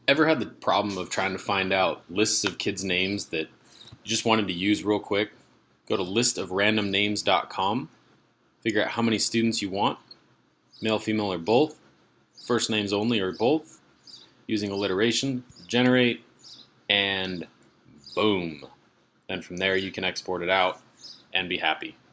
Ever had the problem of trying to find out lists of kids' names that you just wanted to use real quick? Go to listofrandomnames.com, figure out how many students you want, male, female, or both, first names only or both, using alliteration, generate, and boom. Then from there you can export it out and be happy.